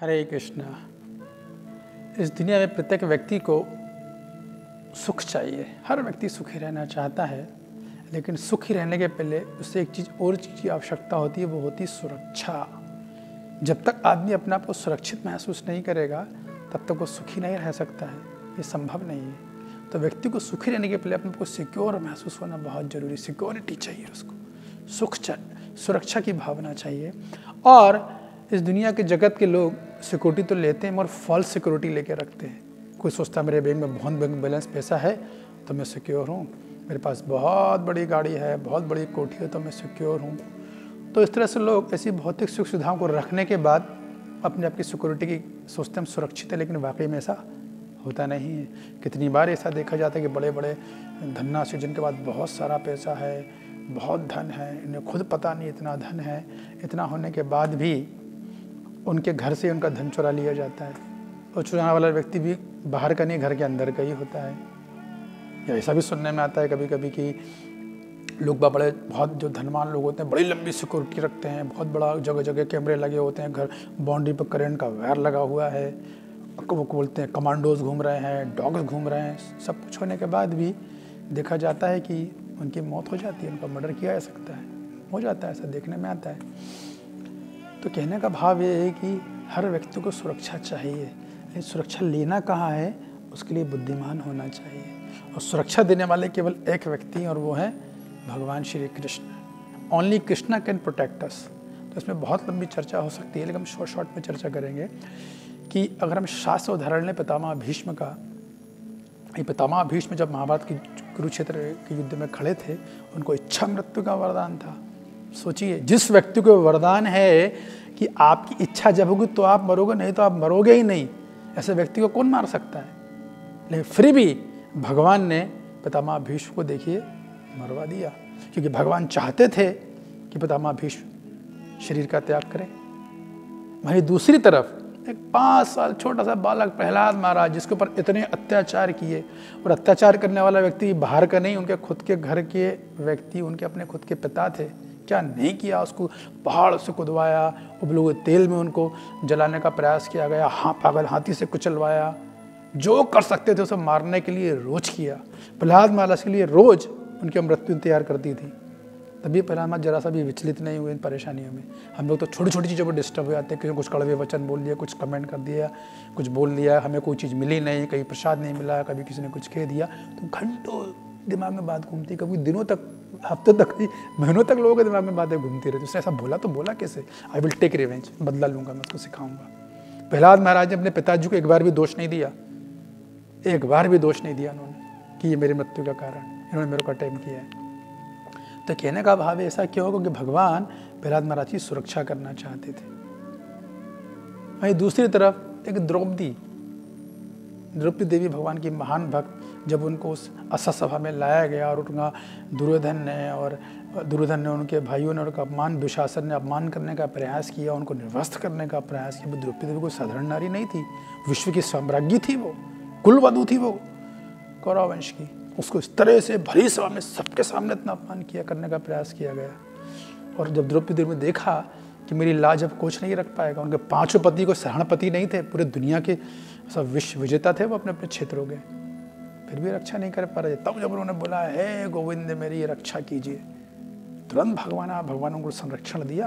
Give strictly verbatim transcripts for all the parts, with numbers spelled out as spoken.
हरे कृष्णा। इस दुनिया में प्रत्येक व्यक्ति को सुख चाहिए। हर व्यक्ति सुखी रहना चाहता है, लेकिन सुखी रहने के पहले उससे एक चीज़ और चीज़ की आवश्यकता होती है, वो होती है सुरक्षा। जब तक आदमी अपने आप को सुरक्षित महसूस नहीं करेगा तब तक वो सुखी नहीं रह सकता है, ये संभव नहीं है। तो व्यक्ति को सुखी रहने के पहले अपने को सिक्योर महसूस होना बहुत ज़रूरी। सिक्योरिटी चाहिए उसको, सुख चाहिए, सुरक्षा की भावना चाहिए। और इस दुनिया के जगत के लोग सिक्योरिटी तो लेते हैं मगर फॉल्स सिक्योरिटी लेके रखते हैं। कोई सोचता है मेरे बैंक में बहुत बैंक बैलेंस पैसा है तो मैं सिक्योर हूँ, मेरे पास बहुत बड़ी गाड़ी है, बहुत बड़ी कोठी है तो मैं सिक्योर हूँ। तो इस तरह से लोग ऐसी भौतिक सुख सुविधाओं को रखने के बाद अपने आप की सिक्योरिटी की सोचते हम सुरक्षित है, लेकिन वाकई में ऐसा होता नहीं है। कितनी बार ऐसा देखा जाता है कि बड़े बड़े धन्नासी जिनके पास बहुत सारा पैसा है, बहुत धन है, इन्हें खुद पता नहीं इतना धन है, इतना होने के बाद भी उनके घर से उनका धन चुरा लिया जाता है। और चुराने वाला व्यक्ति भी बाहर का नहीं, घर के अंदर का ही होता है। या ऐसा भी सुनने में आता है कभी कभी कि लोग बड़े बहुत जो धनवान लोग होते हैं बड़ी लंबी सिक्योरिटी रखते हैं, बहुत बड़ा जगह जगह कैमरे लगे होते हैं, घर बाउंड्री पर करंट का वायर लगा हुआ है, वो बोलते हैं कमांडोज घूम रहे हैं, डॉग्स घूम रहे हैं। सब कुछ होने के बाद भी देखा जाता है कि उनकी मौत हो जाती है, उनका मर्डर किया जा सकता है, हो जाता है, ऐसा देखने में आता है। तो कहने का भाव ये है कि हर व्यक्ति को सुरक्षा चाहिए, लेकिन सुरक्षा लेना कहाँ है उसके लिए बुद्धिमान होना चाहिए। और सुरक्षा देने वाले केवल एक व्यक्ति और वो है भगवान Shri Krishna. Only Krishna can protect us. तो इसमें बहुत लंबी चर्चा हो सकती है, लेकिन हम शॉर्ट शॉर्ट में चर्चा करेंगे कि अगर हम शास्त्र उदाहरण लें पितामह भीष्म का, ये पितामह भीष्म जब महाभारत की कुरुक्षेत्र के युद्ध में खड़े थे, उनको इच्छा मृत्यु का वरदान था। सोचिए, जिस व्यक्ति को वरदान है कि आपकी इच्छा जब होगी तो आप मरोगे, नहीं तो आप मरोगे ही नहीं, ऐसे व्यक्ति को कौन मार सकता है। लेकिन फिर भी भगवान ने पितामह भीष्म को देखिए मरवा दिया, क्योंकि भगवान चाहते थे कि पितामह भीष्म शरीर का त्याग करें। वहीं दूसरी तरफ एक पाँच साल छोटा सा बालक प्रहलाद महाराज, जिसके ऊपर इतने अत्याचार किए, और अत्याचार करने वाला व्यक्ति बाहर का नहीं, उनके खुद के घर के व्यक्ति, उनके अपने खुद के पिता थे, क्या नहीं किया। उसको पहाड़ से कुदवाया, उबले तेल में उनको जलाने का प्रयास किया गया, हाँ पागल हाथी से कुचलवाया, जो कर सकते थे उसे मारने के लिए रोज किया। प्रहलाद महाराज के लिए रोज उनकी मृत्यु तैयार करती थी। तभी प्रहलाद महाराज जरा सा भी विचलित नहीं हुए इन परेशानियों में। हम लोग तो छोटी छोटी चीज़ों पर डिस्टर्ब हो जाते हैं, किसी कुछ कड़वे वचन बोल दिया, कुछ कमेंट कर दिया, कुछ बोल दिया, हमें कोई चीज़ मिली नहीं, कहीं प्रसाद नहीं मिला, कभी किसी ने कुछ कह दिया, तो घंटों दिमाग में बात घूमती, कभी दिनों तक, हफ्तों तक, महीनों तक लोगों के दिमाग में बातें घूमती रहती। उसने ऐसा बोला तो बोला कैसे, आई विल टेक रिवेंज, बदला लूंगा, मैं उसको सिखाऊंगा। प्रहलाद महाराज ने अपने पिताजी को एक बार भी दोष नहीं दिया, एक बार भी दोष नहीं दिया उन्होंने कि ये मेरी मृत्यु का कारण, इन्होंने मेरे को अटैक किया है। तो कहने का भाव ऐसा क्यों, क्योंकि भगवान प्रहलाद महाराज की सुरक्षा करना चाहते थे। वहीं दूसरी तरफ एक द्रौपदी, द्रौपदी देवी भगवान की महान भक्त, जब उनको उस असा सभा में लाया गया और उनका दुर्योधन ने और दुर्योधन ने उनके भाइयों ने उनका अपमान, दुशासन ने अपमान करने का प्रयास किया, उनको निर्वस्त्र करने का प्रयास किया। द्रौपदी देवी कोई साधारण नारी नहीं थी, विश्व की साम्राज्ञी थी, वो कुलवधू थी, वो कौरव वंश की। उसको इस तरह से भरी सभा में सबके सामने इतना अपमान किया, करने का प्रयास किया गया। और जब द्रौपदी देवी ने देखा कि मेरी लाज अब कुछ नहीं रख पाएगा, उनके पांचों पति को शरणपति नहीं थे, पूरे दुनिया के सब विश्व विजेता थे वो अपने अपने क्षेत्रों के, फिर भी रक्षा नहीं कर पा रहे। तब जब उन्होंने बोला हे गोविंद मेरी रक्षा कीजिए, तुरंत भगवान भगवान उनको संरक्षण दिया।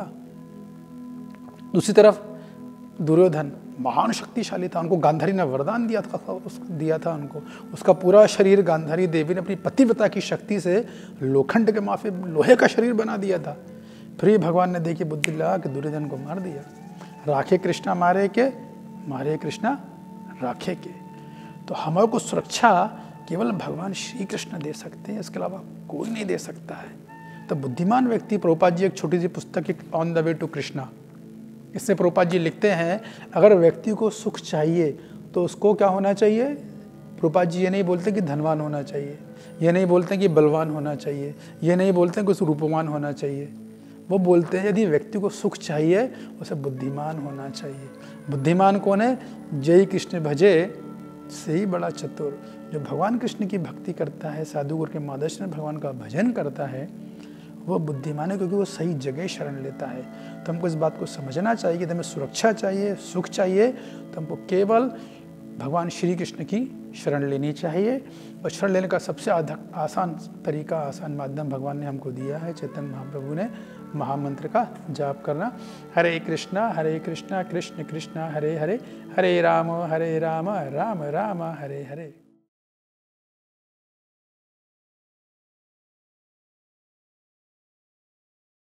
दूसरी तरफ दुर्योधन महान शक्तिशाली था, उनको गांधारी ने वरदान दिया था, उसको दिया था उनको, उसका पूरा शरीर गांधारी देवी ने अपनी पतिव्रता की शक्ति से लोखंड के माफे लोहे का शरीर बना दिया था। फिर भी भगवान ने देखी बुद्धि लगा कि दुर्योधन को मार दिया। राखे कृष्णा मारे के, मारे कृष्णा राखे के। तो हमारे को सुरक्षा केवल भगवान श्री कृष्ण दे सकते हैं, इसके अलावा कोई नहीं दे सकता है। तो बुद्धिमान व्यक्ति, प्रभुपाद जी एक छोटी सी पुस्तक है on the way to Krishna, इससे प्रभुपाद जी लिखते हैं अगर व्यक्ति को सुख चाहिए तो उसको क्या होना चाहिए। प्रभुपाद जी ये नहीं बोलते कि धनवान होना चाहिए, ये नहीं बोलते कि बलवान होना चाहिए, ये नहीं बोलते कि उसे रूपवान होना चाहिए। वो बोलते हैं यदि व्यक्ति को सुख चाहिए उसे बुद्धिमान होना चाहिए। बुद्धिमान कौन है, जय कृष्ण भजे से ही बड़ा चतुर। जो भगवान कृष्ण की भक्ति करता है, साधु गुरु के मार्गदर्शन में भगवान का भजन करता है, वो बुद्धिमान है, क्योंकि वो सही जगह शरण लेता है। तो हमको इस बात को समझना चाहिए कि हमें सुरक्षा चाहिए, सुख चाहिए, तो हमको केवल भगवान श्री कृष्ण की शरण लेनी चाहिए। और शरण लेने का सबसे आसान तरीका, आसान माध्यम भगवान ने हमको दिया है, चैतन्य महाप्रभु ने, महामंत्र का जाप करना। हरे कृष्णा हरे कृष्णा कृष्ण कृष्णा हरे हरे, हरे राम हरे राम राम राम हरे हरे।